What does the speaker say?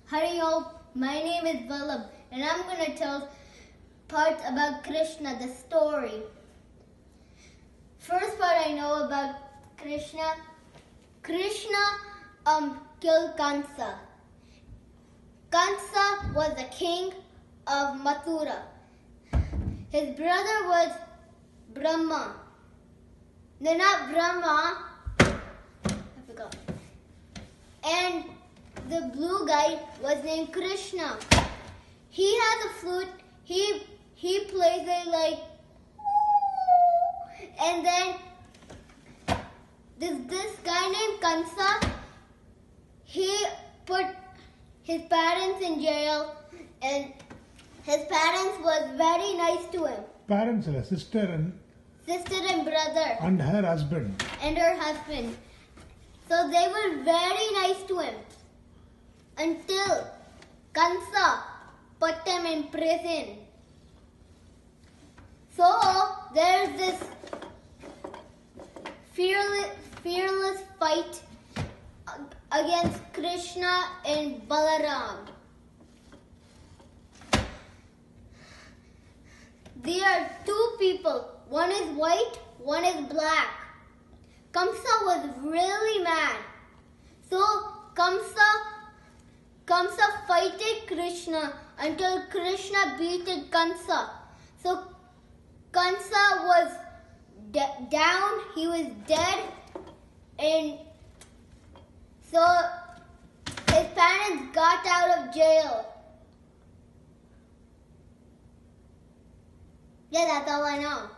Hari Om, my name is Vallab and I'm going to tell parts about Krishna, the story. First part I know about Krishna. Krishna killed Kansa. Kansa was the king of Mathura. His brother was Brahma. No, not Brahma. I forgot. And the blue guy was named Krishna. He has a flute. He plays it like, and then this guy named Kansa, he put his parents in jail, and his parents was very nice to him. Parents, sister and brother. And her husband. And her husband. So they were very nice to him. Until Kansa put him in prison. So there's this fearless fight against Krishna and Balaram. There are two people. One is white, one is black. Kamsa was really mad. So Kamsa fighted Krishna until Krishna beated Kansa. So Kansa was down, he was dead, and so his parents got out of jail. Yeah, that's all I know.